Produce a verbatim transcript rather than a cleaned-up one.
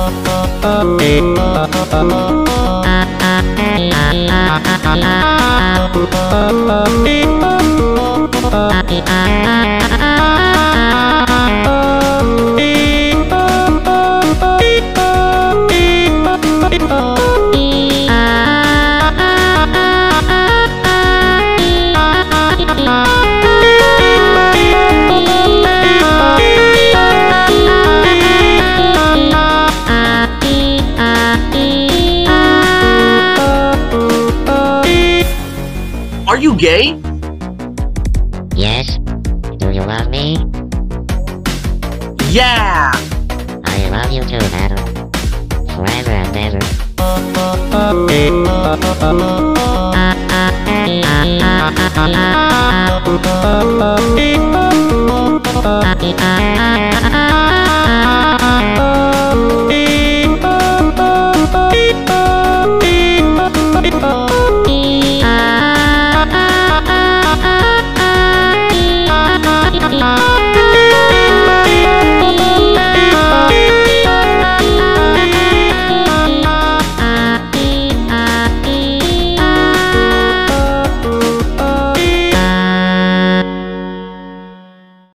Are you gay? Yes. Do you love me? Yeah! I love you too, Adam. Forever and ever.